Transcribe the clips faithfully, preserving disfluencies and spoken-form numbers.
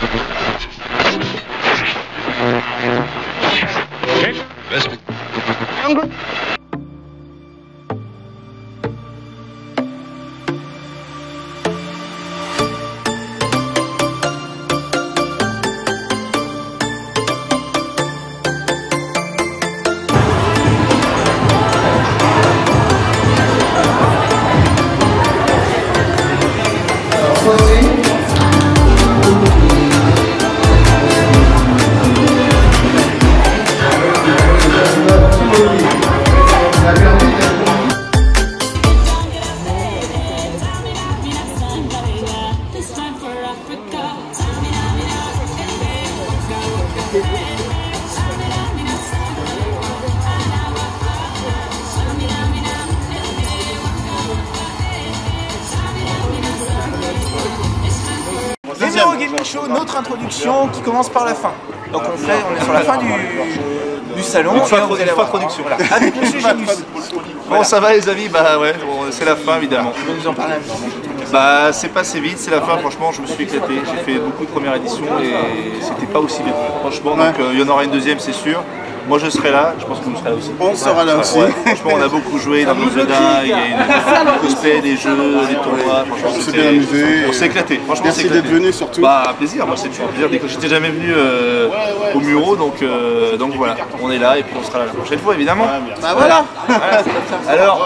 L'Euro Gaming Show, notre introduction qui commence par la fin. Donc on fait, on est sur la fin du, du salon. Une fois introduction. Voilà. Avec Monsieur Génus. Bon, ça va les amis, bah ouais, bon, c'est la fin évidemment. Tu peux nous en parler un petit peu? Bah c'est passé vite, c'est la fin, franchement je me suis éclaté. J'ai fait beaucoup de premières éditions et c'était pas aussi bien. Franchement, donc il euh, y en aura une deuxième c'est sûr. Moi je serai là, je pense que vous serez là aussi. On sera là aussi. Ouais, franchement on a beaucoup joué dans nos jeux d'un, il y a une cosplay, des jeux, des tournois, franchement on s'est bien amusé. On s'est éclaté, franchement merci d'être venu surtout. Bah un plaisir, moi c'est toujours un plaisir, j'étais jamais venu euh, au Muro donc, euh, donc voilà, on est là et puis on sera là la prochaine fois évidemment. Bah voilà. Alors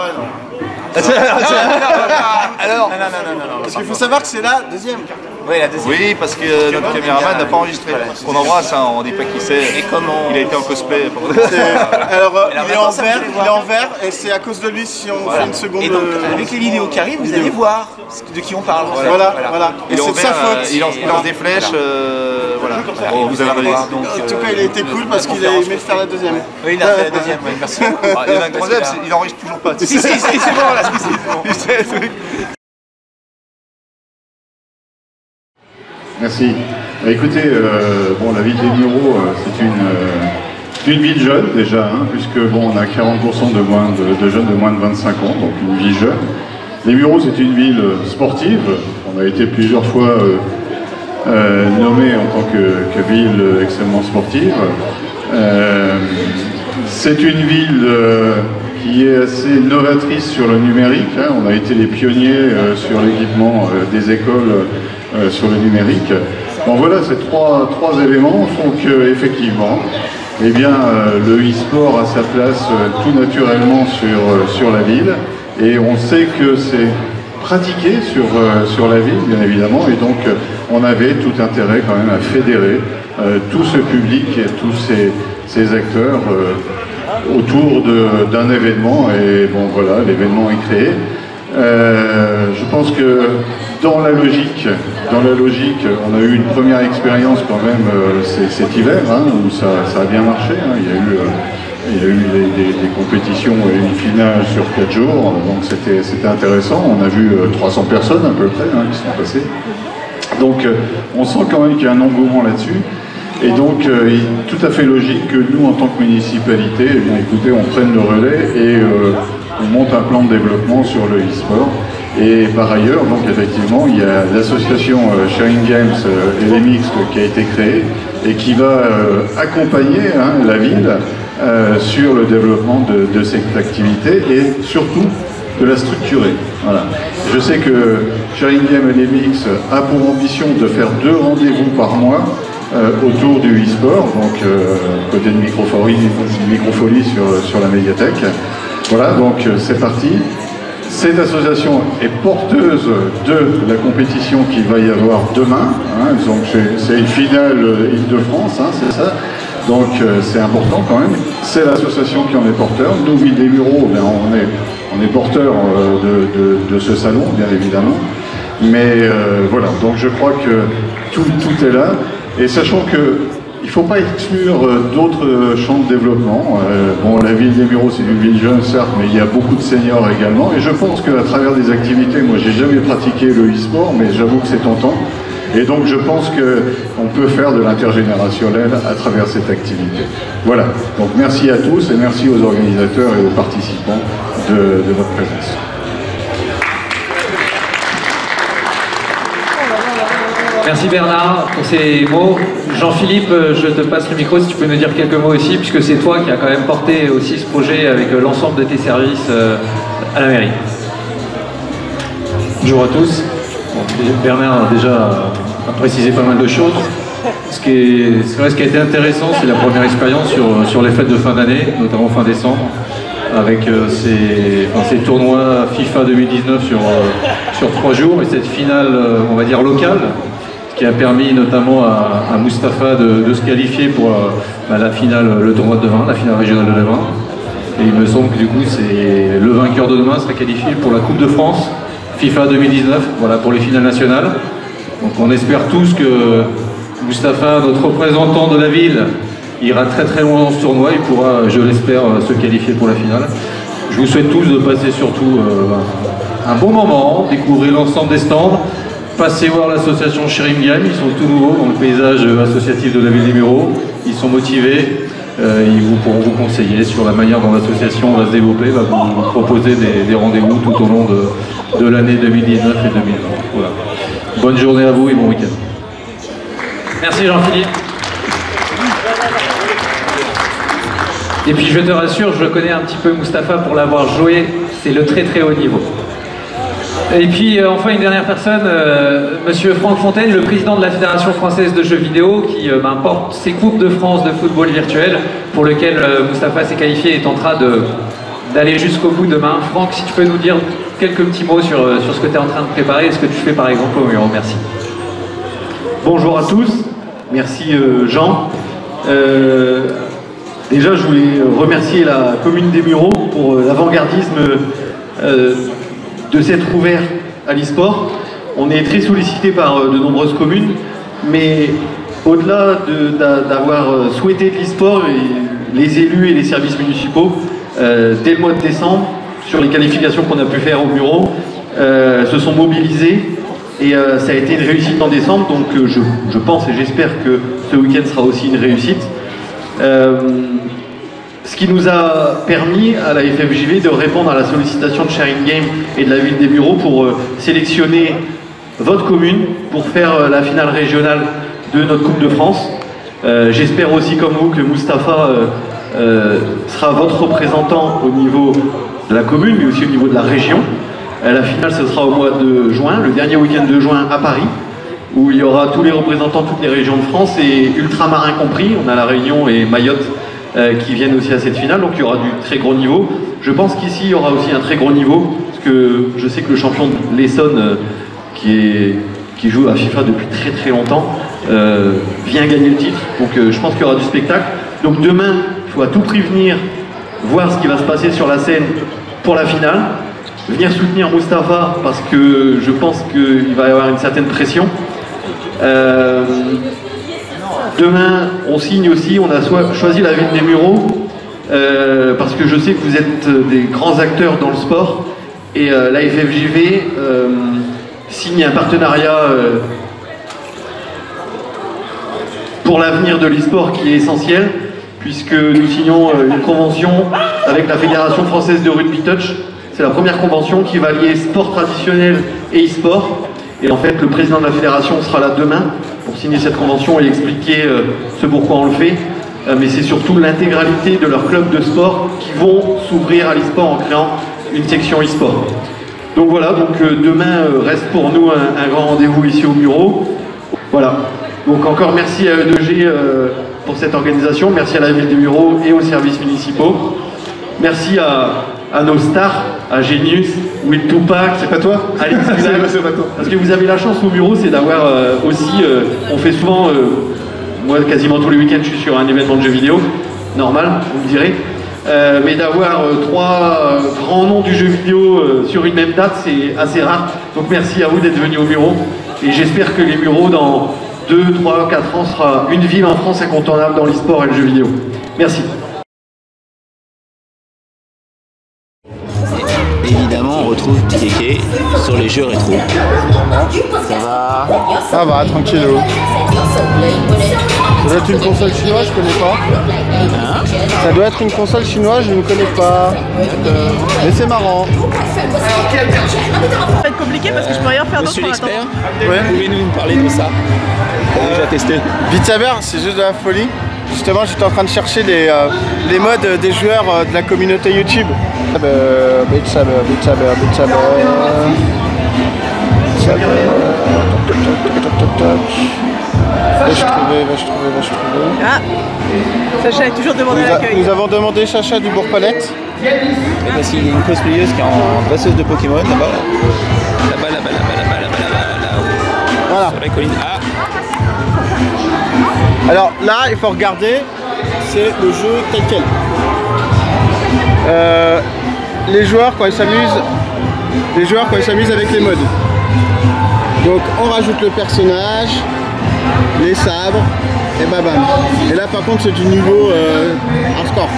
Alors, non, non, non, non, non, parce qu'il faut savoir que c'est la deuxième. Oui, la deuxième. Oui, parce que euh, notre caméraman n'a pas enregistré. On embrasse, hein, on dit pas qui c'est. Et comment il a été en cosplay. Alors, euh, il, est en vert, il est en vert, et c'est à cause de lui si on voilà. fait une seconde. Et donc, avec les vidéos qui arrivent, vous allez voir de qui on parle. Voilà, voilà. voilà. Et c'est de sa faute. Il lance, il lance des flèches. Euh, voilà. Bon, vous allez regarder. Donc, en tout cas, il a été cool parce qu'il a aimé faire la deuxième. Oui, il a fait la deuxième. Oui, merci. Ah, il y en a une troisième, il enregistre toujours pas. Si, si, si, c'est bon là. C'est bon. Merci. Bah, écoutez, euh, bon, la ville des Mureaux, euh, c'est une, euh, une ville jeune déjà, hein, puisque bon, on a quarante pour cent de, moins de, de jeunes de moins de vingt-cinq ans, donc une ville jeune. Les Mureaux, c'est une ville sportive. On a été plusieurs fois euh, euh, nommé en tant que, que ville extrêmement sportive. Euh, c'est une ville euh, qui est assez novatrice sur le numérique. Hein. On a été les pionniers euh, sur l'équipement euh, des écoles euh, sur le numérique. Donc voilà, ces trois, trois éléments font que effectivement, eh bien, euh, le e-sport a sa place euh, tout naturellement sur, euh, sur la ville. Et on sait que c'est pratiqué sur, euh, sur la ville, bien évidemment. Et donc, euh, on avait tout intérêt quand même à fédérer euh, tout ce public et tous ces, ces acteurs euh, autour d'un événement. Et bon, voilà, l'événement est créé. Euh, je pense que dans la logique, dans la logique, on a eu une première expérience quand même euh, cet hiver, hein, où ça, ça a bien marché. Hein. Il y a eu, euh, il y a eu des, des, des compétitions et une finale sur quatre jours, donc c'était intéressant. On a vu euh, trois cents personnes à peu près hein, qui sont passées. Donc euh, on sent quand même qu'il y a un engouement là-dessus. Et donc, euh, il est tout à fait logique que nous, en tant que municipalité, eh bien, écoutez, on prenne le relais et euh, on monte un plan de développement sur le e-sport. Et par ailleurs, donc effectivement, il y a l'association euh, Sharing Games euh, et les Mixtes qui a été créée et qui va euh, accompagner hein, la ville euh, sur le développement de, de cette activité et surtout de la structurer. Voilà. Je sais que Sharing Games et les Mixtes a pour ambition de faire deux rendez-vous par mois Euh, autour du e-sport, donc euh, côté de Microfolie, microfolie sur, sur la médiathèque. Voilà, donc euh, c'est parti. Cette association est porteuse de la compétition qu'il va y avoir demain. Hein, donc c'est une finale Île-de-France, hein, c'est ça. Donc euh, c'est important quand même. C'est l'association qui en est porteur. Nous, Ville des Mureaux, ben, on est, on est porteur euh, de, de, de ce salon, bien évidemment. Mais euh, voilà, donc je crois que tout, tout est là. Et sachant qu'il ne faut pas exclure euh, d'autres euh, champs de développement. Euh, bon, la ville des Mureaux, c'est une ville jeune, certes, mais il y a beaucoup de seniors également. Et je pense qu'à travers des activités, moi, j'ai jamais pratiqué le e-sport, mais j'avoue que c'est tentant. Et donc, je pense qu'on peut faire de l'intergénérationnel à travers cette activité. Voilà. Donc, merci à tous et merci aux organisateurs et aux participants de, de votre présence. Merci Bernard pour ces mots. Jean-Philippe, je te passe le micro si tu peux nous dire quelques mots aussi, puisque c'est toi qui as quand même porté aussi ce projet avec l'ensemble de tes services à la mairie. Bonjour à tous. Bon, Bernard a déjà précisé pas mal de choses. Ce qui, est, ce qui a été intéressant, c'est la première expérience sur, sur les fêtes de fin d'année, notamment fin décembre, avec euh, ces, enfin, ces tournois FIFA deux mille dix-neuf sur, euh, sur trois jours et cette finale, euh, on va dire, locale, ce qui a permis notamment à, à Mustapha de, de se qualifier pour euh, bah, la finale, le tournoi de demain, la finale régionale de demain. Et il me semble que du coup, c'est le vainqueur de demain sera qualifié pour la Coupe de France FIFA deux mille dix-neuf, voilà, pour les finales nationales. Donc on espère tous que Mustapha, notre représentant de la ville, ira très très loin dans ce tournoi et pourra, je l'espère, se qualifier pour la finale. Je vous souhaite tous de passer surtout euh, un bon moment, découvrir l'ensemble des stands, passer voir l'association Sharing Game, ils sont tout nouveaux dans le paysage associatif de la ville des Mureaux, ils sont motivés, euh, ils vous pourront vous conseiller sur la manière dont l'association va se développer, va vous proposer des, des rendez-vous tout au long de, de l'année deux mille dix-neuf et deux mille vingt. Voilà. Bonne journée à vous et bon week-end. Merci Jean-Philippe. Et puis je te rassure, je connais un petit peu Mustapha pour l'avoir joué, c'est le très très haut niveau. Et puis euh, enfin une dernière personne, euh, Monsieur Franck Fontaine, le président de la Fédération Française de Jeux Vidéo, qui euh, ben, porte ses Coupes de France de football virtuel, pour lequel euh, Mustapha s'est qualifié et tentera d'aller jusqu'au bout demain. Franck, si tu peux nous dire quelques petits mots sur, euh, sur ce que tu es en train de préparer et ce que tu fais par exemple au Mureaux. Merci. Bonjour à tous, merci euh, Jean. Euh, déjà je voulais remercier la commune des Mureaux pour euh, l'avant-gardisme euh, de s'être ouvert à l'e-sport. On est très sollicité par euh, de nombreuses communes, mais au-delà d'avoir de, souhaité de l'e-sport, les élus et les services municipaux, euh, dès le mois de décembre, sur les qualifications qu'on a pu faire au Mureaux, euh, se sont mobilisés. Et euh, ça a été une réussite en décembre, donc euh, je, je pense et j'espère que ce week-end sera aussi une réussite. Euh, ce qui nous a permis à la F F J V de répondre à la sollicitation de Sharing Game et de la ville des Mureaux pour euh, sélectionner votre commune pour faire euh, la finale régionale de notre Coupe de France. Euh, j'espère aussi comme vous que Mustapha euh, euh, sera votre représentant au niveau de la commune, mais aussi au niveau de la région. La finale, ce sera au mois de juin, le dernier week-end de juin à Paris, où il y aura tous les représentants de toutes les régions de France et ultramarins compris. On a la Réunion et Mayotte euh, qui viennent aussi à cette finale, donc il y aura du très gros niveau. Je pense qu'ici, il y aura aussi un très gros niveau, parce que je sais que le champion de l'Essonne, euh, qui, est, qui joue à FIFA depuis très très longtemps, euh, vient gagner le titre. Donc euh, je pense qu'il y aura du spectacle. Donc demain, il faut à tout prix venir voir ce qui va se passer sur la scène pour la finale. Venir soutenir Mustapha parce que je pense qu'il va y avoir une certaine pression. Euh, demain, on signe aussi, on a choisi la ville des Mureaux euh, parce que je sais que vous êtes des grands acteurs dans le sport et euh, la F F J V euh, signe un partenariat euh, pour l'avenir de l'e-sport qui est essentiel puisque nous signons euh, une convention avec la Fédération Française de Rugby Touch. C'est la première convention qui va lier sport traditionnel et e-sport. Et en fait, le président de la fédération sera là demain pour signer cette convention et expliquer euh, ce pourquoi on le fait. Euh, mais c'est surtout l'intégralité de leurs clubs de sport qui vont s'ouvrir à l'e-sport en créant une section e-sport. Donc voilà, donc euh, demain euh, reste pour nous un, un grand rendez-vous ici au Mureaux. Voilà. Donc encore merci à E deux G euh, pour cette organisation. Merci à la ville des Mureaux et aux services municipaux. Merci à à nos stars, à Genius, Will Tupac, c'est pas toi Alex Vidal, c'est pas toi. Parce que vous avez la chance au Mureaux, c'est d'avoir euh, aussi, euh, on fait souvent, euh, moi quasiment tous les week-ends je suis sur un événement de jeux vidéo, normal, vous me direz, euh, mais d'avoir euh, trois euh, grands noms du jeu vidéo euh, sur une même date, c'est assez rare. Donc merci à vous d'être venus au Mureaux, et j'espère que les Mureaux dans deux, trois, quatre ans sera une ville en France incontournable dans l'e-sport et le jeu vidéo. Merci. Évidemment, on retrouve Keke sur les jeux rétro. Ça va? Ça va, tranquillou. Ça doit être une console chinoise, je connais pas. Hein? Ça doit être une console chinoise, je ne connais pas. Mais c'est marrant. Ça va être compliqué parce que je peux rien faire d'autre. Monsieur l'expert, Ouais. pouvez-nous nous parler de ça? J'ai déjà testé. Beat Saber, c'est juste de la folie. Justement, j'étais en train de chercher les, euh, les modes des joueurs euh, de la communauté YouTube. Euh, Beat Saber, Beat Saber, Beat Saber. Beat Saber. Toc, toc, toc, toc. Va-je trouver, va-je trouver, va-je trouver. Ah, Sacha est toujours demandé à Nous, a- l'accueil. nous avons demandé Chacha du Bourg-Palette. Parce qu'il y a une cosplayeuse qui est en dresseuse de Pokémon là-bas. Là-bas, là-bas, là-bas, là-bas, là-bas, là-bas, là-haut. Voilà. Sur la colline. Ah, Alors là, il faut regarder, c'est le jeu tel quel. Euh, les joueurs quand ils s'amusent, les joueurs quand ils s'amusent avec les modes. Donc on rajoute le personnage, les sabres et babam. Et là par contre c'est du niveau euh, hardcore.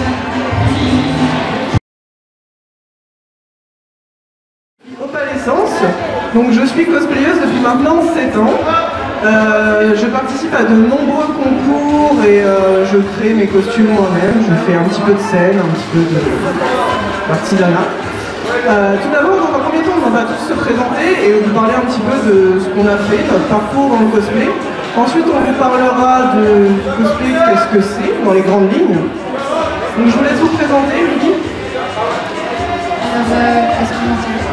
Opalescence, donc je suis cosplayeuse depuis maintenant sept ans. Euh, je participe à de nombreux concours et euh, je crée mes costumes moi-même. Je fais un petit peu de scène, un petit peu de d'artisanat. Euh, tout d'abord, dans un premier temps, on va tous se présenter et vous parler un petit peu de ce qu'on a fait, notre parcours dans le cosplay. Ensuite, on vous parlera de cosplay, qu'est-ce que c'est, dans les grandes lignes. Donc je vous laisse vous présenter, Lily. Alors, euh, est-ce qu'on entend?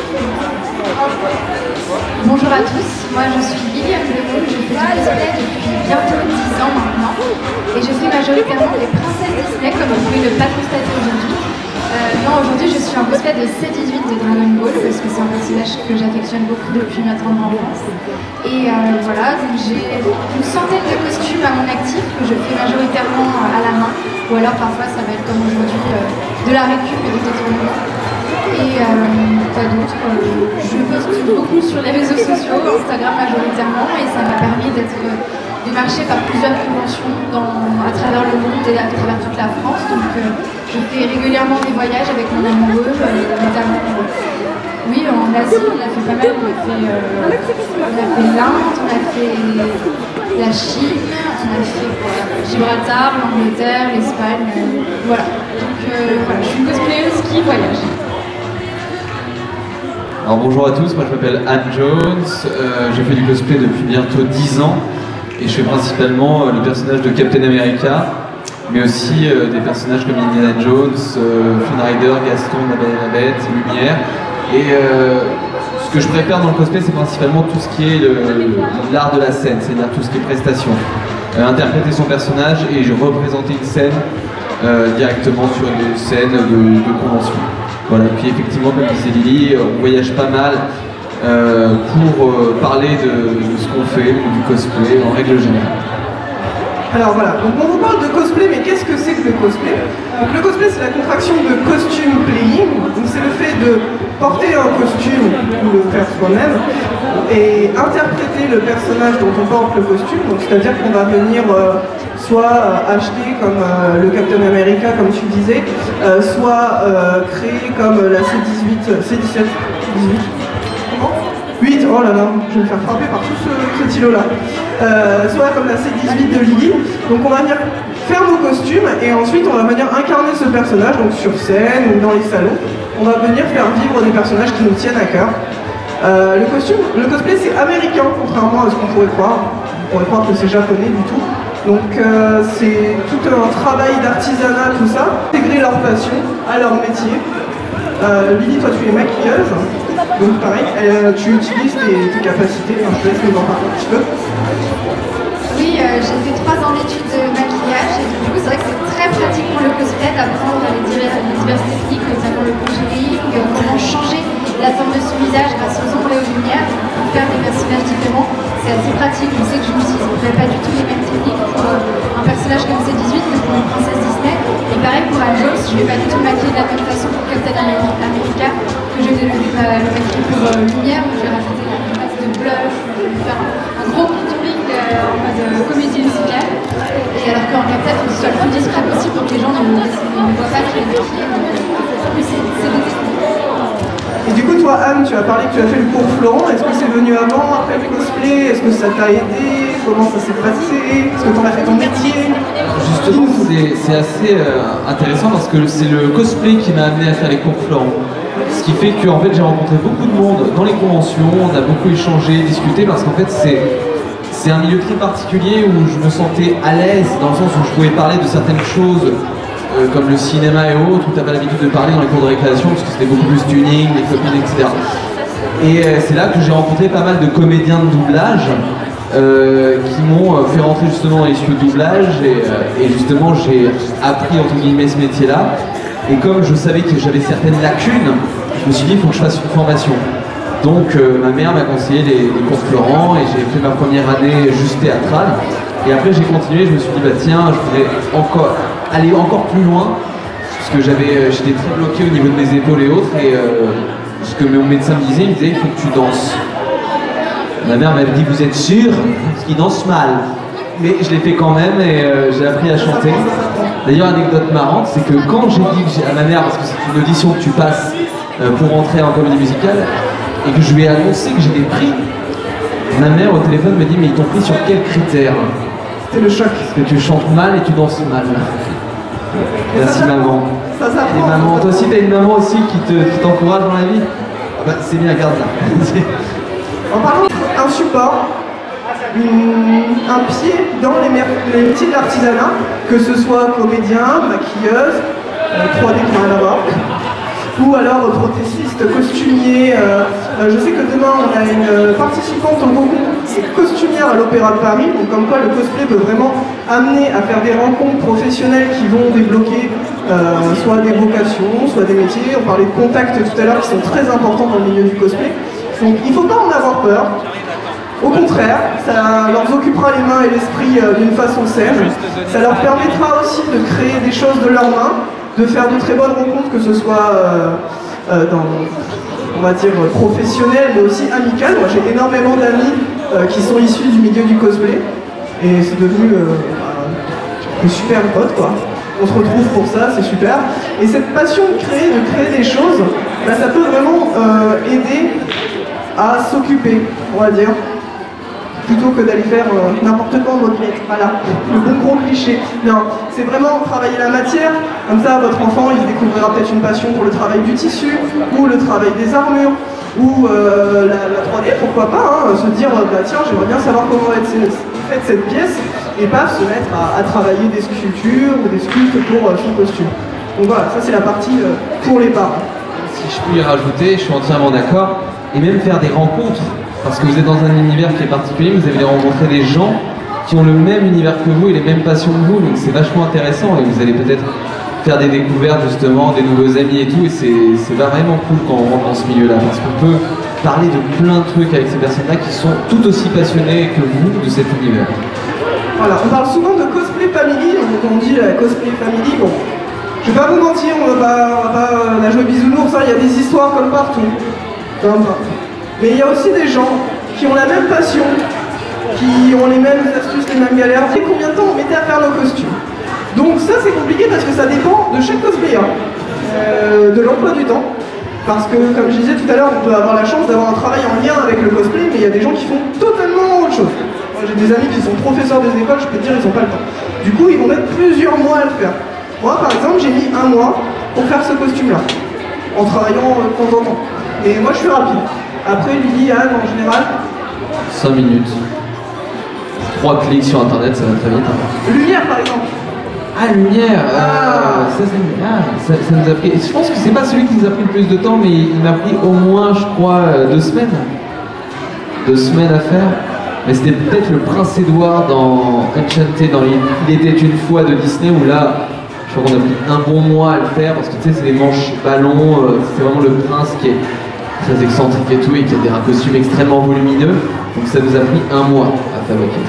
Bonjour à tous, moi je suis Liliane Lemoule, je fais du cosplay depuis bientôt dix ans maintenant et je fais majoritairement des princesses Disney comme vous pouvez ne pas constater aujourd'hui. Euh, non, aujourd'hui je suis en cosplay de C dix-huit de Dragon Ball parce que c'est un personnage que j'affectionne beaucoup depuis ma tendre enfance. Et euh, voilà, donc j'ai une centaine de costumes à mon actif que je fais majoritairement à la main ou alors parfois ça va être comme aujourd'hui euh, de la récup et des détournements. Et euh, quoi d'autre, euh, je poste beaucoup sur les réseaux sociaux, Instagram majoritairement, et ça m'a permis d'être démarchée par plusieurs conventions dans, à travers le monde et à travers toute la France. Donc euh, je fais régulièrement des voyages avec mon amoureux, euh, notamment euh, oui, en Asie, on a fait pas mal, on a fait euh, l'Inde, on a fait la Chine, on a fait euh, Gibraltar, l'Angleterre, l'Espagne, euh, voilà. Donc euh, voilà, je suis une cosplayeuse qui voyage. Alors bonjour à tous, moi je m'appelle Anne Jones, euh, je fais du cosplay depuis bientôt dix ans et je fais principalement euh, le personnage de Captain America, mais aussi euh, des personnages comme Indiana Jones, euh, Flynn Rider, Gaston, La Belle et la Bête, Lumière. Et euh, ce que je préfère dans le cosplay, c'est principalement tout ce qui est l'art de la scène, c'est-à-dire tout ce qui est prestation. Euh, interpréter son personnage et je représenter une scène euh, directement sur une scène de, de convention. Voilà, puis effectivement, comme disait Lily, on voyage pas mal euh, pour euh, parler de, de ce qu'on fait, du cosplay en règle générale. Alors voilà, donc on vous parle de cosplay, mais qu'est-ce que c'est que le cosplay? Donc le cosplay c'est la contraction de costume playing, donc c'est le fait de porter un costume ou le faire soi-même et interpréter le personnage dont on porte le costume, donc c'est-à-dire qu'on va venir euh, soit euh, acheter comme euh, le Captain America comme tu disais, euh, soit euh, créer comme la C dix-huit, C dix-sept, dix-huit. huit, oh là là, je vais me faire frapper par tout ce, ce stylo-là. Euh, soit comme la C dix-huit de Lily. Donc on va venir faire nos costumes et ensuite on va venir incarner ce personnage, donc sur scène ou dans les salons. On va venir faire vivre des personnages qui nous tiennent à cœur. Euh, le costume, le cosplay c'est américain, contrairement à ce qu'on pourrait croire. On pourrait croire que c'est japonais du tout. Donc euh, c'est tout un travail d'artisanat, tout ça. Intégrer leur passion à leur métier. Euh, Lily, toi tu es maquilleuse. Donc pareil, euh, tu utilises tes, tes capacités, enfin, je te laisse nous en parler un petit peu. Oui, euh, j'ai fait trois ans d'études de maquillage et du coup c'est vrai que c'est très pratique pour le cosplay d'apprendre les, divers, les diverses techniques, notamment le conjuring, euh, comment changer la forme de son visage grâce aux ombres et aux lumières pour faire des personnages différents. C'est assez pratique, je sais que je n'utiliserai pas du tout les mêmes techniques pour euh, un personnage comme C dix-huit que pour une princesse Disney. Et pareil pour Anne Jones, je ne vais pas du tout maquiller de la même façon pour Captain America que je vais le, le maquiller pour euh, lumière, où je vais rajouter une base de blush, je vais faire un, un gros contouring euh, en mode euh, comédie musicale. Et alors qu'en Captain, il faut que ce soit le plus discret possible pour que les gens ne, ne voient pas que je l'ai maquillé. Mais c'est des techniques. Et du coup, toi, Anne, tu as parlé que tu as fait le cours Florent. Est-ce que c'est venu avant, après le cosplay? Est-ce que ça t'a aidé? comment ça s'est passé, est-ce que tu en as fait ton métier? Justement, c'est assez euh, intéressant parce que c'est le cosplay qui m'a amené à faire les cours Florent. Ce qui fait que en fait, j'ai rencontré beaucoup de monde dans les conventions, on a beaucoup échangé, discuté, parce qu'en fait c'est c'est un milieu très particulier où je me sentais à l'aise dans le sens où je pouvais parler de certaines choses euh, comme le cinéma et autres, où tu avais l'habitude de parler dans les cours de récréation parce que c'était beaucoup plus tuning, les copines, et cetera. Et euh, c'est là que j'ai rencontré pas mal de comédiens de doublage euh, qui m'ont euh, fait rentrer justement dans les studios de doublage et, euh, et justement j'ai appris entre guillemets ce métier-là. Et comme je savais que j'avais certaines lacunes, je me suis dit il faut que je fasse une formation. Donc euh, ma mère m'a conseillé les, les cours Florent et j'ai fait ma première année juste théâtrale. Et après j'ai continué, je me suis dit bah tiens, je voudrais encore aller encore plus loin, puisque j'avais, j'étais très bloqué au niveau de mes épaules et autres, et euh, ce que mon médecin me disait, il me disait il faut que tu danses. Ma mère m'avait dit vous êtes sûr? Parce qu'il danse mal. Mais je l'ai fait quand même et euh, j'ai appris à chanter. D'ailleurs, anecdote marrante, c'est que quand j'ai dit que j'ai, à ma mère, parce que c'est une audition que tu passes euh, pour rentrer en comédie musicale, et que je lui ai annoncé que j'étais pris, ma mère au téléphone me dit mais ils t'ont pris sur quels critères? C'est le choc. Parce que tu chantes mal et tu danses mal. Merci maman. Ça s'apprend. Et maman, toi aussi t'as une maman aussi qui, te, qui t'encourage dans la vie? Ah bah, c'est bien, garde ça. En parlant d'un support, un pied dans les, les métiers de l'artisanat, que ce soit comédien, maquilleuse, euh, trois D qui n'a rien à voir, ou alors euh, prothésiste, costumier. Euh, euh, je sais que demain on a une participante au concours qui est costumière à l'Opéra de Paris, donc comme quoi le cosplay peut vraiment amener à faire des rencontres professionnelles qui vont débloquer euh, soit des vocations, soit des métiers. On parlait de contacts tout à l'heure qui sont très importants dans le milieu du cosplay. Donc il ne faut pas en avoir peur. Au contraire, ça leur occupera les mains et l'esprit euh, d'une façon saine. Ça leur permettra aussi de créer des choses de leurs mains, de faire de très bonnes rencontres, que ce soit euh, euh, dans, on va dire, professionnelles, mais aussi amicales. Moi, j'ai énormément d'amis euh, qui sont issus du milieu du cosplay, et c'est devenu euh, euh, des super potes, quoi. On se retrouve pour ça, c'est super. Et cette passion de créer, de créer des choses, bah, ça peut vraiment euh, aider à s'occuper, on va dire, plutôt que d'aller faire euh, n'importe quoi en mode lettre. Voilà, le bon gros cliché. Non, c'est vraiment travailler la matière. Comme ça, votre enfant, il découvrira peut-être une passion pour le travail du tissu, ou le travail des armures, ou euh, la, la trois D, pourquoi pas, hein, se dire, bah tiens, j'aimerais bien savoir comment va être faite cette pièce, et pas se mettre à, à travailler des sculptures ou des sculptes pour euh, son costume. Donc voilà, ça c'est la partie euh, pour les parents. Si je peux y rajouter, je suis entièrement d'accord, et même faire des rencontres, parce que vous êtes dans un univers qui est particulier, vous allez rencontrer des gens qui ont le même univers que vous et les mêmes passions que vous, donc c'est vachement intéressant, et vous allez peut-être faire des découvertes justement, des nouveaux amis et tout, et c'est vraiment cool quand on rentre dans ce milieu-là, parce qu'on peut parler de plein de trucs avec ces personnes-là qui sont tout aussi passionnés que vous de cet univers. Voilà, on parle souvent de cosplay family, donc on dit la cosplay family, bon, je vais pas vous mentir, on va pas, on va pas la jouer bisounours, il y a des histoires comme partout, comme partout. Mais il y a aussi des gens qui ont la même passion, qui ont les mêmes astuces, les mêmes galères. Et combien de temps on mettait à faire nos costumes? Donc ça c'est compliqué parce que ça dépend de chaque cosplayer, euh, de l'emploi du temps. Parce que comme je disais tout à l'heure, on peut avoir la chance d'avoir un travail en lien avec le cosplay, mais il y a des gens qui font totalement autre chose. J'ai des amis qui sont professeurs des écoles, je peux te dire, ils n'ont pas le temps. Du coup, ils vont mettre plusieurs mois à le faire. Moi, par exemple, j'ai mis un mois pour faire ce costume-là, en travaillant de temps en temps. Et moi, je suis rapide. Après, Lily, Anne, en général cinq minutes. trois clics sur internet, ça va très vite. Hein. Lumière, par exemple. Ah, lumière ah. Euh, ça, ah, ça, ça nous a pris. Je pense que c'est pas celui qui nous a pris le plus de temps, mais il m'a pris au moins, je crois, deux semaines. Deux semaines à faire. Mais c'était peut-être le Prince Édouard dans Enchanté, dans Il était une fois de Disney, où là, je crois qu'on a pris un bon mois à le faire, parce que tu sais, c'est des manches ballons, euh, c'est vraiment le prince qui est très excentrique et tout, et qui a un costume extrêmement volumineux, donc ça nous a pris un mois à fabriquer.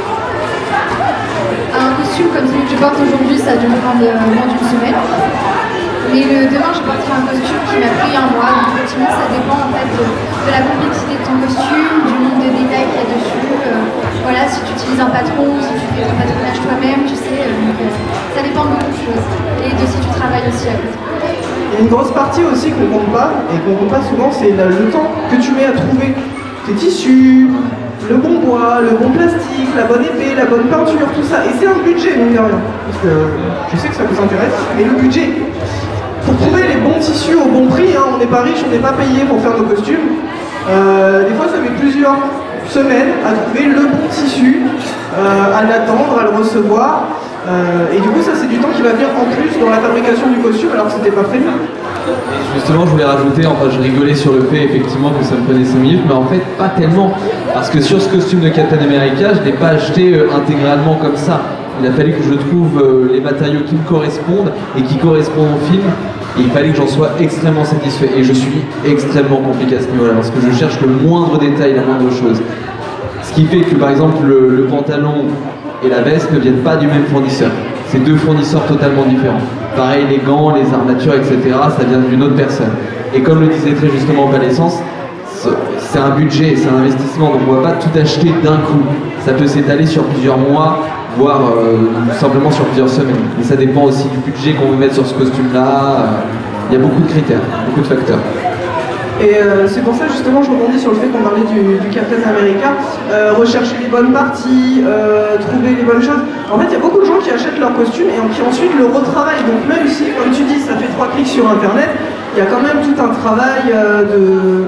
Un costume comme celui que je porte aujourd'hui, ça a dû me prendre moins d'une semaine. Mais le, demain, je porterai un costume qui m'a pris un mois. Donc, effectivement, ça dépend en fait de, de la complexité de ton costume, du nombre de détails qu'il y a dessus. Euh, voilà, si tu utilises un patron, si tu fais ton patronage toi-même, tu sais. Euh, donc, euh, ça dépend de beaucoup de choses. Et de si tu travailles aussi à côté. Il y a une grosse partie aussi qu'on ne compte pas, et qu'on ne compte pas souvent, c'est le temps que tu mets à trouver tes tissus, le bon bois, le bon plastique, la bonne épée, la bonne peinture, tout ça. Et c'est un budget, mine de rien. Parce que je sais que ça vous intéresse, mais le budget, pour trouver les bons tissus au bon prix, hein, on n'est pas riche, on n'est pas payé pour faire nos costumes. Euh, des fois, ça met plusieurs semaines à trouver le bon tissu, euh, à l'attendre, à le recevoir. Euh, et du coup, ça, c'est du temps qui va venir en plus dans la fabrication du costume, alors que c'était pas prévu. Et justement, je voulais rajouter, enfin je rigolais sur le fait effectivement que ça me prenait cinq minutes, mais en fait pas tellement, parce que sur ce costume de Captain America, je ne l'ai pas acheté euh, intégralement comme ça. Il a fallu que je trouve euh, les matériaux qui me correspondent et qui correspondent au film, et il fallait que j'en sois extrêmement satisfait. Et je suis extrêmement compliqué à ce niveau-là, parce que je cherche le moindre détail, la moindre chose. Ce qui fait que par exemple le, le pantalon et la veste ne viennent pas du même fournisseur. C'est deux fournisseurs totalement différents. Pareil, les gants, les armatures, et cetera, ça vient d'une autre personne. Et comme le disait très justement Palessence, c'est un budget, c'est un investissement, donc on ne va pas tout acheter d'un coup. Ça peut s'étaler sur plusieurs mois, voire euh, simplement sur plusieurs semaines. Et ça dépend aussi du budget qu'on veut mettre sur ce costume-là. Il y a beaucoup de critères, beaucoup de facteurs. Et euh, c'est pour ça justement je rebondis sur le fait qu'on parlait du, du Captain America, euh, rechercher les bonnes parties, euh, trouver les bonnes choses. En fait il y a beaucoup de gens qui achètent leur costume et qui ensuite le retravaillent. Donc même si, comme tu dis, ça fait trois clics sur internet, il y a quand même tout un travail euh, de,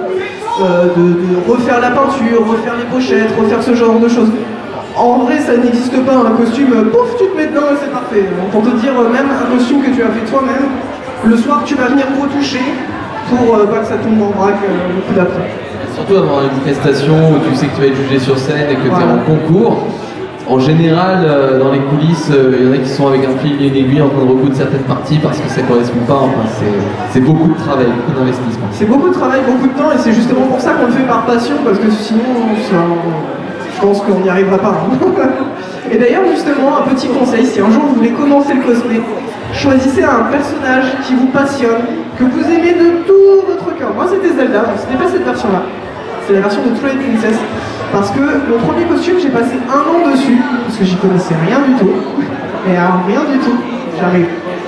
euh, de, de refaire la peinture, refaire les pochettes, refaire ce genre de choses. En vrai ça n'existe pas un costume, pouf tu te mets dedans et c'est parfait. Pour te dire, même un costume que tu as fait toi-même, le soir tu vas venir retoucher pour euh, pas que ça tombe en vrac euh, le coup d'après. Surtout avant une prestation où tu sais que tu vas être jugé sur scène et que tu es en concours, en général euh, dans les coulisses, il euh, y en a qui sont avec un fil et une aiguille en train de recoudre certaines parties parce que ça correspond pas, enfin c'est beaucoup de travail, beaucoup d'investissement. C'est beaucoup de travail, beaucoup de temps et c'est justement pour ça qu'on le fait par passion parce que sinon ça, je pense qu'on n'y arrivera pas. Hein. Et d'ailleurs justement un petit conseil, si un jour vous voulez commencer le cosplay, choisissez un personnage qui vous passionne, que vous aimez de tout votre cœur. Moi c'était Zelda, ce n'est pas cette version-là. C'est la version de Twilight Princess. Parce que mon premier costume, j'ai passé un an dessus, parce que j'y connaissais rien du tout. Et alors, rien du tout. J'arrive.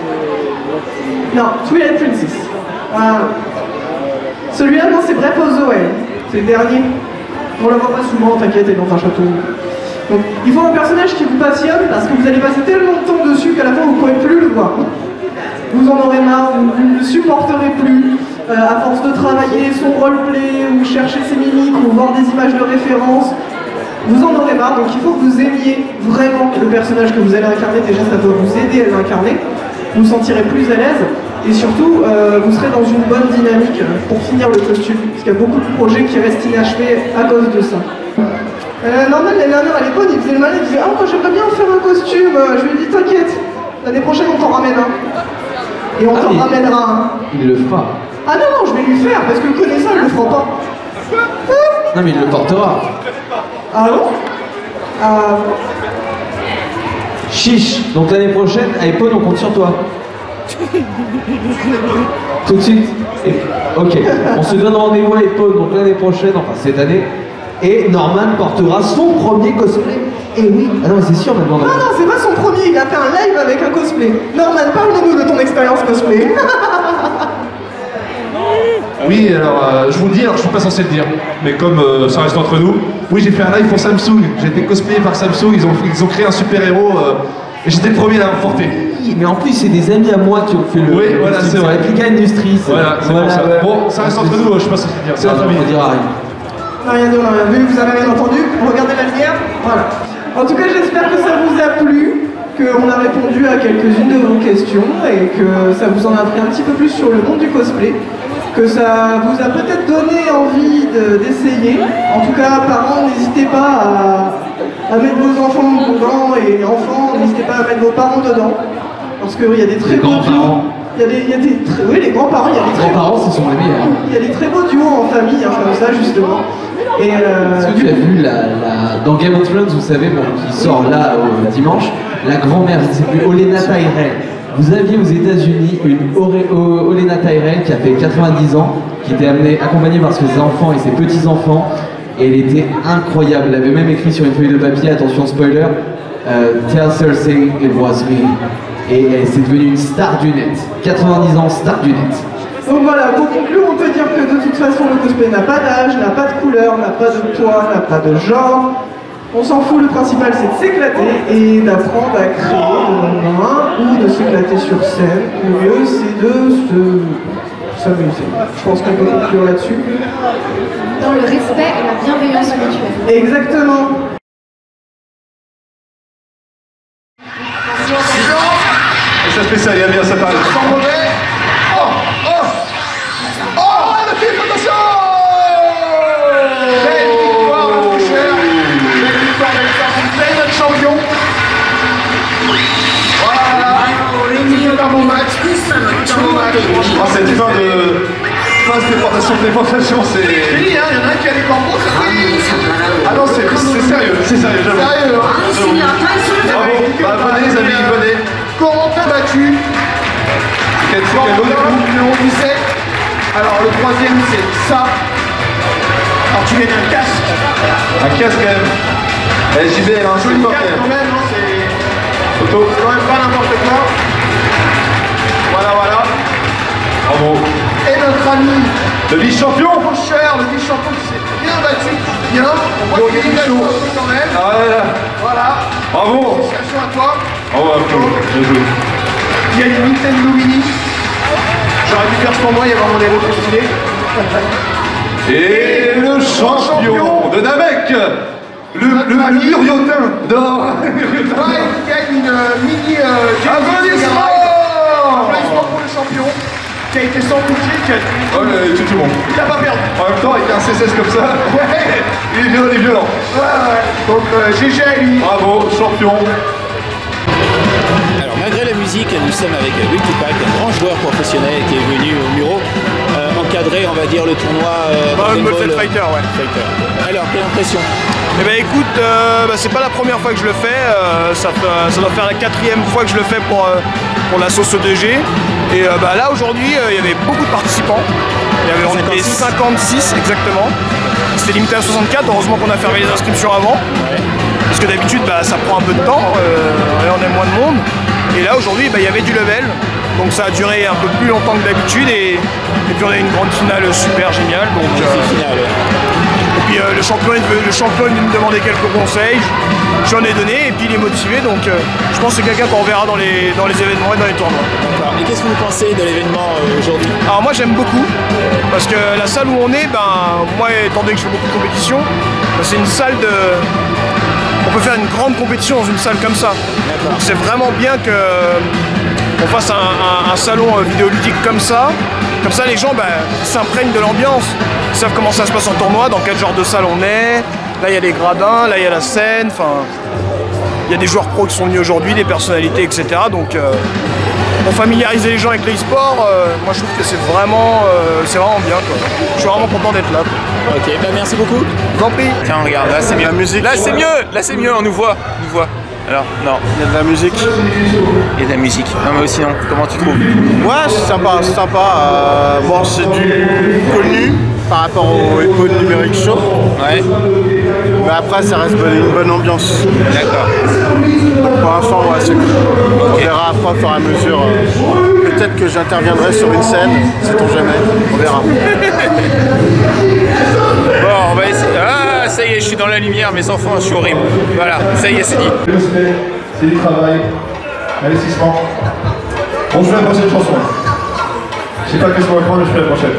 Non, Twilight Princess. Voilà. Celui-là, non, c'est Breath of the Wild. C'est le dernier. On la voit pas souvent, t'inquiète, elle est dans un château. Donc, il faut un personnage qui vous passionne, parce que vous allez passer tellement de temps dessus qu'à la fin, vous ne pourrez plus le voir. Vous en aurez marre, vous ne le supporterez plus. Euh, à force de travailler son roleplay, ou chercher ses mimiques, ou voir des images de référence, vous en aurez marre. Donc il faut que vous aimiez vraiment le personnage que vous allez incarner. Déjà, ça doit vous aider à l'incarner. Vous vous sentirez plus à l'aise. Et surtout, euh, vous serez dans une bonne dynamique pour finir le costume. Parce qu'il y a beaucoup de projets qui restent inachevés à cause de ça. Euh, normal, l'année dernière, à l'époque, il faisait le malin, il disait « Ah, moi j'aimerais bien faire un costume !» Je lui ai dit « T'inquiète, l'année prochaine, on t'en ramène un. » Et on ah, t'en ramènera un. Il le fera. Ah non, non, je vais lui faire, parce que le connaissant, il le fera pas. Non, mais il le portera. Ah bon Ah... Chiche. Donc l'année prochaine, à Epon, on compte sur toi. Tout de suite. Et... Ok. On se donne rendez-vous à Epon, donc l'année prochaine, enfin cette année. Et Norman portera son premier cosplay. Et oui. Ah non, c'est sûr maintenant. Non, non, c'est pas son premier, il a fait un live avec un cosplay. Norman, parle-nous de ton expérience cosplay. Oui, alors euh, je vous le dis, alors je suis pas censé le dire, mais comme euh, ça reste entre nous, oui j'ai fait un live pour Samsung, j'ai été cosplayé par Samsung, ils ont, ils ont créé un super-héros euh, et j'étais le premier à l'avoir porté. Oui, mais en plus c'est des amis à moi qui ont fait le... Oui, le voilà, c'est vrai. Replica Industries. Voilà, c'est voilà, pour ça. Ouais. Bon, ça reste entre nous, je suis pas censé le dire, c'est notre famille. On dira rien. On n'a rien dit, on n'a rien vu, vous avez rien entendu, regardez la lumière, voilà. En tout cas, j'espère que ça vous a plu, qu'on a répondu à quelques-unes de vos questions et que ça vous en a appris un petit peu plus sur le monde du cosplay. Que ça vous a peut-être donné envie d'essayer. En tout cas, parents, n'hésitez pas à, à mettre vos enfants dedans, et enfants, n'hésitez pas à mettre vos parents dedans. Parce qu'il y a des très beaux duos. Il y a des, il y a des très, oui, les grands-parents, il y a des très grands-parents, ce sont les meilleurs. Il y a des très beaux duos en famille, hein, comme ça, justement. Et euh, Est-ce que tu as vu la, la, dans Game of Thrones, vous savez, bon, qui sort là au dimanche, la grand-mère, je ne sais plus, Olenna Tyrell. Vous aviez aux États-Unis une Olenna Tyrell qui a fait quatre-vingt-dix ans, qui était amenée, accompagnée par ses enfants et ses petits-enfants, et elle était incroyable. Elle avait même écrit sur une feuille de papier, attention spoiler, euh, Tell Cersei it was me. Et elle s'est devenue une star du net. quatre-vingt-dix ans, star du net. Donc voilà, pour conclure, on peut dire que de toute façon, le cosplay n'a pas d'âge, n'a pas de couleur, n'a pas de poids, n'a pas de genre. On s'en fout, le principal c'est de s'éclater et d'apprendre à créer de la main ou de s'éclater sur scène. Le mieux c'est de se... s'amuser. Je pense qu'on peut conclure là-dessus. Dans le respect et la bienveillance mutuelle. Exactement. Et ça spécial, il y a bien ça parle. Sans mauvais. Oh, oh, oh, le film, attention. Belle victoire, mon cher. Belle victoire, belle victoire. Vous êtes notre champion. Voilà. C'est un bon match. C'est un bon match. Oh, cette fin de... Fin de déportation, de déportation, c'est... Oui, hein, il y en a un qui a des corbeaux, ça fait... Ah non, c'est sérieux, c'est sérieux, j'avoue. Sérieux, hein. Bravo, bah, venez les amis, venez. Corentin battu. Quel numéro dix-sept. Alors le troisième c'est ça. Alors tu gagnes un casque. Un casque quand même. Eh J B, elle a un joli casque quand même, hein, c'est... Photo. C'est quand même pas n'importe quoi. Voilà, voilà. Bravo. Et notre ami, le vice-champion, mon cher, le vice-champion qui s'est bien battu, bien. On voit qu'il y a une quand même. Ah ouais, là. Voilà. Bravo. Félicitations à toi. Bravo à vous. Bien joué. Il y a une Nintendo Mini. J'aurais dû faire ce pour moi, il y a vraiment des mots stylés. Et le champion de Namek, le, le, le Muriotin. Non. Il gagne une mini... Applaudissements. Applaudissements pour le champion. Qui a été sans bouger, qui a dit... Oh, tout, tout le monde. Il n'a pas perdu. En même temps, avec un C S S comme ça, ouais. il est violent, il est violent. Ouais, ouais. Donc, euh, G G à lui. Bravo, champion. Alors, malgré la musique, nous sommes avec Will Tupac, un grand joueur professionnel qui est venu au Muro euh, encadrer, on va dire, le tournoi euh, bah, Dragon Ball Fighter, ouais. Fighter. Alors, quelle impression? Eh ben écoute, euh, bah, c'est pas la première fois que je le fais, euh, ça, ça doit faire la quatrième fois que je le fais pour, euh, pour la sauce deux G. Et euh, bah, là aujourd'hui, euh, il y avait beaucoup de participants. Il y avait, on était cinquante-six exactement. C'était limité à soixante-quatre, heureusement qu'on a fermé les inscriptions avant. Ouais. Parce que d'habitude, bah, ça prend un peu de temps euh, et on est moins de monde. Et là aujourd'hui, bah, il y avait du level. Donc ça a duré un peu plus longtemps que d'habitude. Et, et puis on a eu une grande finale super géniale. Donc, euh, finale, ouais. Et puis euh, le champion, le champion est venu me demander quelques conseils, j'en ai donné et puis il est motivé, donc euh, je pense que c'est quelqu'un qu'on verra dans les, dans les événements et dans les tournois. D'accord. Et qu'est-ce que vous pensez de l'événement euh, aujourd'hui? Alors moi j'aime beaucoup, parce que la salle où on est, ben, moi étant donné que je fais beaucoup de compétitions, ben, c'est une salle de... On peut faire une grande compétition dans une salle comme ça. Donc c'est vraiment bien que on fasse un, un, un salon vidéoludique comme ça. Comme ça les gens ben, s'imprègnent de l'ambiance. Ils savent comment ça se passe en tournoi, dans quel genre de salle on est. Là il y a les gradins, là il y a la scène. Enfin, il y a des joueurs pros qui sont venus aujourd'hui, des personnalités, et cetera. Donc euh, pour familiariser les gens avec l'e-sport, euh, moi je trouve que c'est vraiment, euh, c'est vraiment bien, quoi. Je suis vraiment content d'être là, quoi. Ok, bah merci beaucoup. Je vous en prie. Tiens, regarde, là c'est mieux. La musique. Là c'est mieux, là c'est mieux, on nous voit, on nous voit. Alors, non. Il y a de la musique. Il y a de la musique. Non mais sinon, comment tu trouves? Ouais, c'est sympa, c'est sympa. Euh, bon, c'est du connu par rapport au Echo Numérique Show. Ouais. Mais après, ça reste une bonne ambiance. D'accord. Donc pour l'instant, ouais, c'est cool. On verra après, au fur et à mesure. Euh, Peut-être que j'interviendrai sur une scène, sait-on jamais. On verra. Bon, on va essayer. Ah, ça y est, je suis dans la lumière, mes enfants, je suis horrible. Voilà, ça y est, c'est dit. C'est du travail, investissement. On joue la prochaine chanson. Je sais pas qu'est-ce qu'on va prendre, mais je fais la prochaine.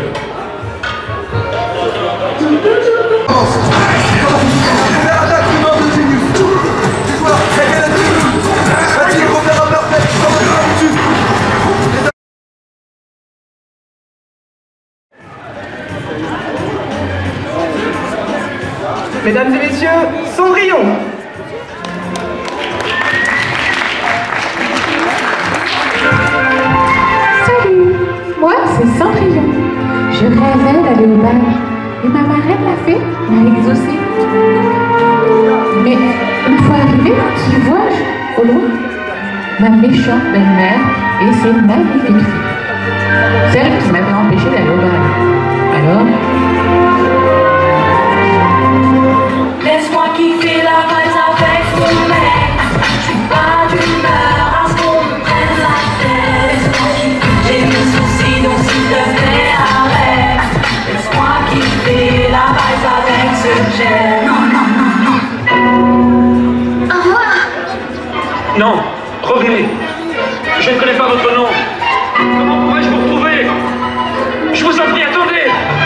Mesdames et messieurs, Cendrillon. Salut, moi c'est Cendrillon. Je rêvais d'aller au bal et ma marraine l'a fait, m'a exaucé. Mais une fois arrivée, qui vois-je au loin? Ma méchante belle-mère et ses magnifiques filles. Celle qui m'avait empêché d'aller au bal. Alors, laisse-moi kiffer la base avec mon mec. Je suis pas d'humeur à ce qu'on me prenne la tête. J'ai mis soucis, donc s'il te plaît. Non, revenez. Je ne connais pas votre nom. Comment pourrais-je vous retrouver? Je vous en prie, attendez.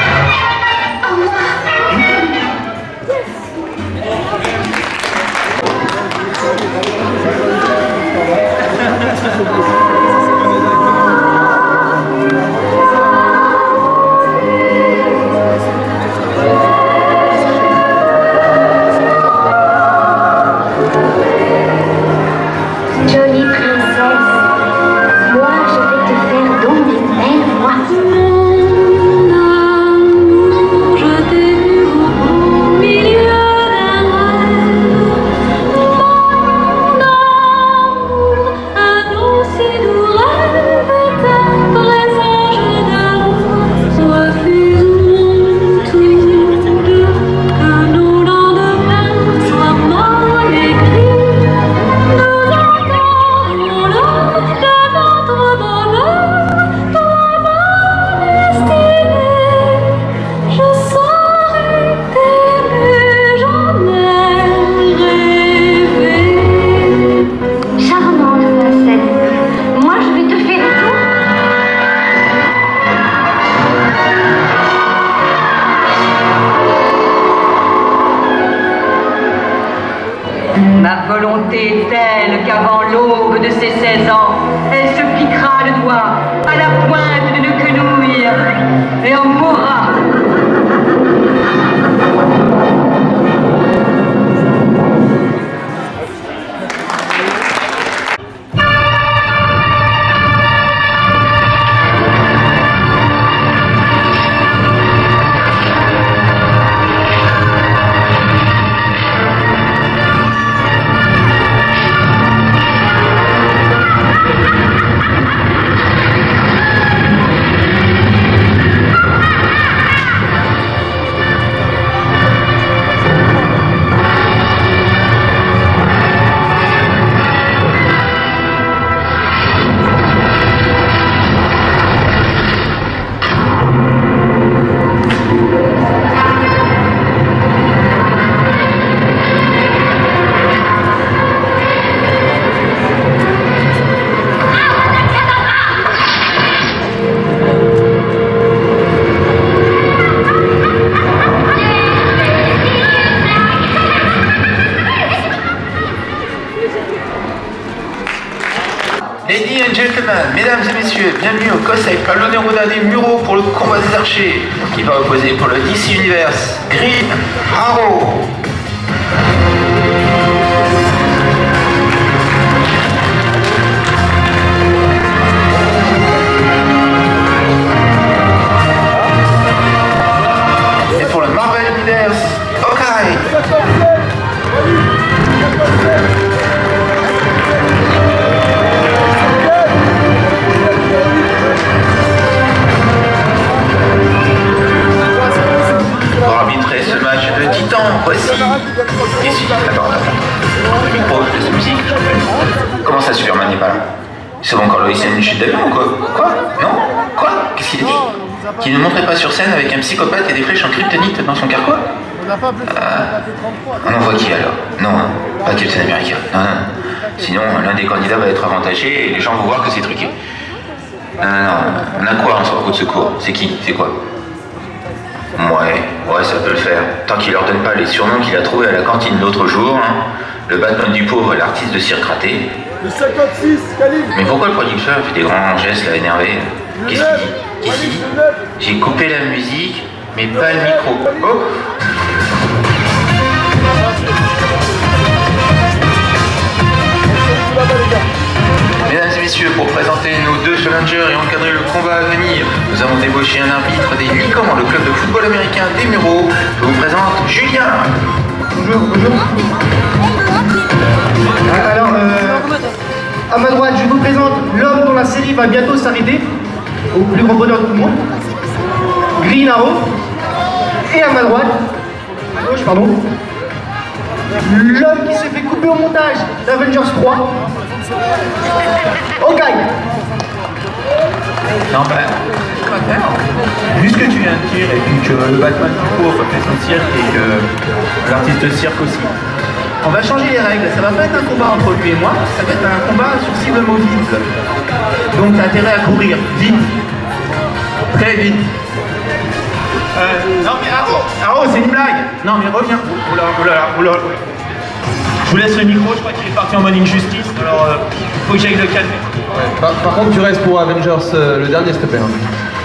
Jolie princesse, moi je vais te faire donc des belles voix. Mon amour, je t'ai vu au beau milieu d'un rêve. Mon amour, un aussi doux rêve est un présage d'amour. Sois faisons tous deux que nos lendemains soient mal écrits. Ma volonté est telle qu'avant l'aube de ses seize ans, elle se piquera le doigt à la pointe d'une quenouille et en mourra. Ladies and gentlemen, mesdames et messieurs, bienvenue au Kosei Pallone Roda des Mureaux pour le combat des archers, qui va opposer pour le D C Universe Green Arrow. Et pour le Marvel Universe, Hawkeye. Pour arbitrer ce match de titan, voici. Ici, attends, attends, attends. Le micro, je laisse musique. Comment ça, Superman n'est pas là? C'est bon, Carlo, il s'est une chute d'avion ou quoi? Quoi? Non? Quoi? Qu'est-ce qu'il a dit? Qu'il ne monterait pas sur scène avec un psychopathe et des flèches en kryptonite dans son carquois? Euh, on en voit qui alors? Non, hein, pas Captain America. Non, non. Sinon, l'un des candidats va être avantagé et les gens vont voir que c'est truqué. Non, non, non. On a quoi en sortie de secours? C'est qui? C'est quoi? Ouais, ouais, ça peut le faire. Tant qu'il leur donne pas les surnoms qu'il a trouvés à la cantine l'autre jour, hein. Le Batman du pauvre et l'artiste de cirque raté. Le cinquante-six, calibre. Mais pourquoi le producteur fait des grands gestes là, énervé? Qu'est-ce qu'il dit? Qu'est-ce qu'il dit? J'ai coupé la musique, mais pas le micro. Oh! Mesdames et messieurs, pour présenter nos deux challengers et encadrer le combat à venir, nous avons débauché un arbitre des Lycans, le club de football américain des Mureaux. Je vous présente Julien. Bonjour, bonjour. Alors, euh, à ma droite, je vous présente l'homme dont la série va bientôt s'arrêter, au plus grand bonheur de tout le monde, Green Arrow. Et à ma droite, à gauche, pardon, l'homme qui s'est fait couper au montage d'Avengers trois, Hawkeye. Non, ben, vu ce que tu viens de dire, et puis que le Batman du pauvre fait son cirque et que l'artiste de cirque aussi, On va changer les règles, ça va pas être un combat entre lui et moi, ça va être un combat sur cible mobile. Donc t'as intérêt à courir, vite. Très vite. Euh, non mais Haro, Haro c'est une blague. Non mais reviens. Oula, oula, oula. Je vous laisse le micro, je crois qu'il est parti en mode injustice, alors euh, faut que j'aille le calmer. Ouais, par, par contre tu restes pour Avengers euh, le dernier s'il te plaît. Hein.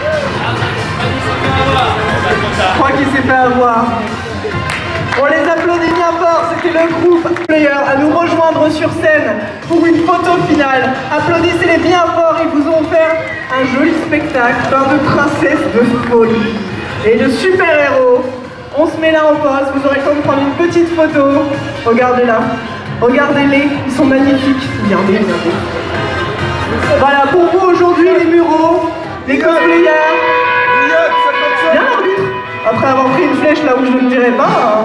Je crois qu'il s'est fait avoir. On les applaudit bien fort, c'était le groupe Player à nous rejoindre sur scène pour une photo finale. Applaudissez-les bien fort, ils vous ont offert un joli spectacle, plein de princesses de folie et de super-héros. On se met là en pause, vous aurez le temps de prendre une petite photo. Regardez-la, regardez-les, ils sont magnifiques. Regardez, regardez. Voilà, pour vous aujourd'hui les mureaux, les cosplayers. Bien l'arbitre. Après avoir pris une flèche là où je ne dirais pas. Hein.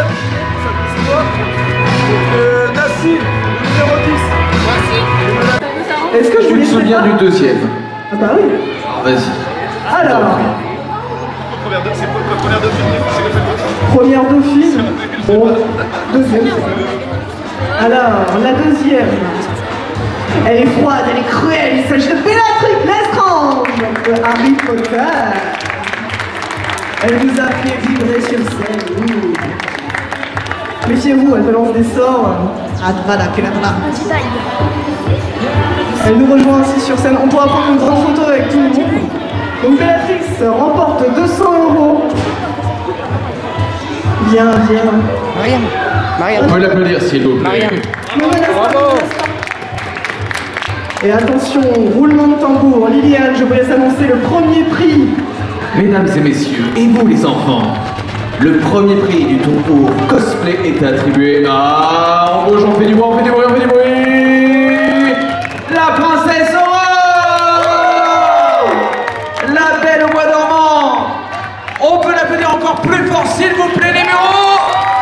Euh, Nassim, numéro dix. Est-ce que je Tu vous te souviens du deuxième? Ah bah oui. Vas-y. Alors. Première dauphine. Première dauphine. Bon, deuxième. Alors, la deuxième. Elle est froide, elle est cruelle, il s'agit de Bellatrix Lestrange de Harry Potter. Elle nous a fait vibrer sur scène. Ouh. Méfiez-vous, elle balance des sorts. Elle nous rejoint ainsi sur scène. On pourra prendre une grande photo avec tout le monde. Donc Bellatrix remporte deux cents euros. Bien, bien. Mariam. Mariam. On peut l'applaudir s'il vous plaît. Mariam. Bravo. Et attention, roulement de tambour. Liliane, je vous laisse annoncer le premier prix. Mesdames et messieurs, et vous les enfants, le premier prix du concours cosplay est attribué à... On bouge, on fait du bruit, on fait du bruit, on fait du bruit. La princesse Aurore, la belle au bois dormant. On peut l'appeler encore plus fort, s'il vous plaît, les mureaux.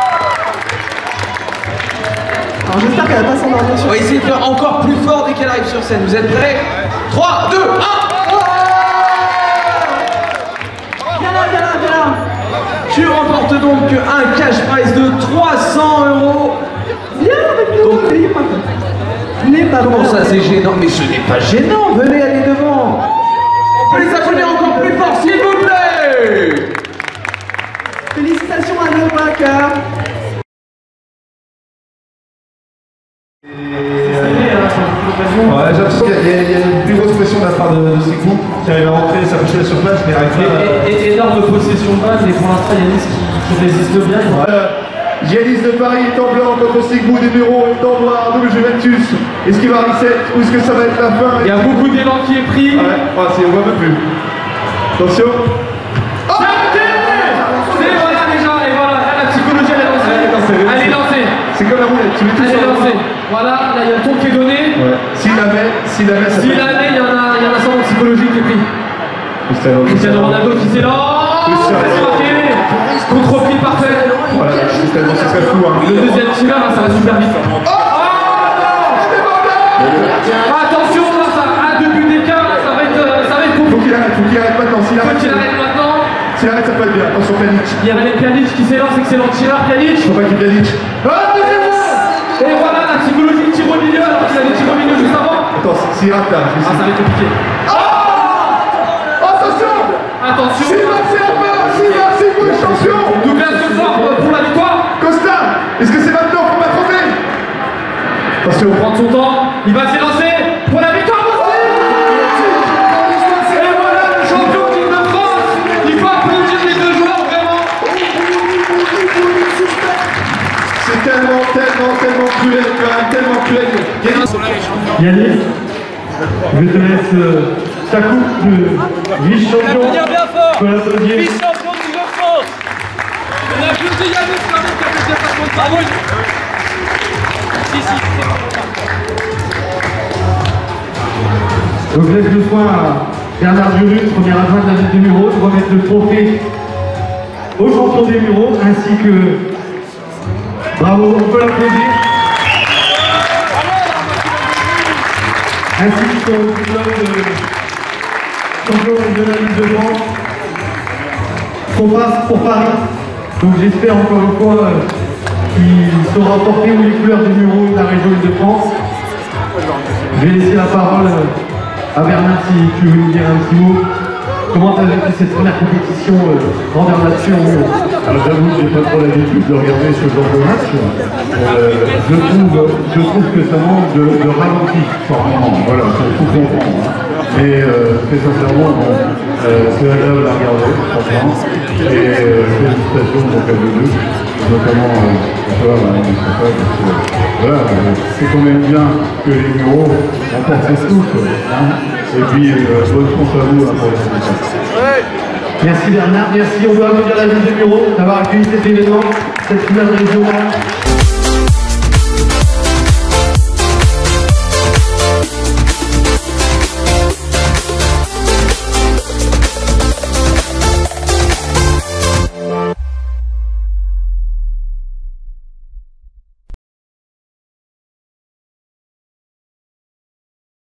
Alors j'espère qu'elle va pas s'endormir sur On va essayer de faire encore plus fort dès qu'elle arrive sur scène. Vous êtes prêts? trois, deux, un. Tu remportes donc un cash prize de trois cents euros. Viens avec nous, donc, n'ayez pas comment ça c'est gênant? Mais ce n'est pas gênant, venez aller devant. On peut les applaudir encore plus fort s'il vous plaît. Félicitations à nos vainqueurs. Ouais, j'ai l'impression qu'il y, y, y a une plus grosse pression de la part de, de Sigmund qui arrive à rentrer, s'approcher sur place, mais arrive pas à... Et, et, énorme possession de balle, mais pour l'instant Yanis qui, qui résiste bien. Voilà. Yanis de Paris est en blanc contre Sigmund des Mureaux est en noir, double Juventus. Est-ce qu'il va reset ou est-ce que ça va être la fin? Il y a beaucoup d'élan qui est pris. Ouais, oh, c'est, on voit même plus. Attention. Oh, c'est voilà déjà, et voilà, là, la psychologie elle est lancée. Elle est lancée. C'est comme la roulette, tu mets tout Elle sur est le lancée. Voilà, là il y a le ton qui est donné. Ouais. S'il la met, s'il la met, ça S'il la met, il y en a, il y en a sans psychologique qui est pris. Cristiano Ronaldo qui s'élance. Contre-pied parfait. Voilà, c'est tellement, c'est très fou. Hein. Le deuxième tireur, ça va super vite. Oh, oh attention, là, ça a deux buts d'écart, ça va être, ça va être compliqué. Faut qu'il arrête, faut qu'il arrête maintenant. S'il arrête, faut qu'il arrête maintenant. S'il arrête, ça peut être bien. Attention, Pjanic. Il y a Pjanic qui s'élance, excellent tireur, Pjanic. Faut pas qu'il Pjanic. Ah, et voilà la psychologie de tir au milieu, alors qu'il avait tir au milieu juste avant. Attends, s'il rate là. Ah, ça va être compliqué. Oh attention. Attention. S'il va, c'est en bas. S'il va, c'est pour les champions. Douglas de fort pour la victoire. Costa, est-ce que c'est maintenant? Faut pas tromper. Attention. Il va prendre son temps. Il va s'élancer pour la victoire. Et voilà le champion d'équipe de France. Il faut applaudir les deux joueurs vraiment. C'est tellement, tellement, tellement cruel quand même, tellement cruel. Yannick, je te laisse euh, ta coupe de vice-champion. Pour l'applaudir. Vice-champion du de France. On applaudit Yannick quand même, qui a fait le déplacement de bravo. Si, si. Donc je laisse le soin à Bernard Jurus, premier adjoint de la ville des Mureaux, de remettre le trophée au champion des Mureaux, ainsi que... Bravo, on peut l'applaudir. Ainsi que son diplôme de champion de la Ligue de France. Qu'on passe pour Paris. Donc j'espère encore une fois euh, qui saura porter haut les couleurs des Mureaux de la région Île-de-France. Je vais laisser la parole à Bernard si tu veux nous dire un petit mot. Comment tu as vécu cette première compétition euh, grandeur nature en Mureaux? Alors j'avoue que j'ai pas trop l'habitude de regarder ce genre de match. Euh, je, trouve, je trouve que ça manque de, de ralenti par moment, voilà, pour tout comprendre. Hein. Mais euh, très sincèrement, bon, euh, c'est agréable à regarder, franchement. Et euh, félicitations donc à vous deux, notamment euh, à toi, Madame Mustafa, parce que voilà, euh, c'est quand même bien que les Mureaux remportent ces souffles. Hein. Et puis euh, bonne chance à vous hein, pour les spectacles. Merci Bernard, merci, on doit applaudir la ville de Mureaux d'avoir accueilli cet événement, cette finale régionale.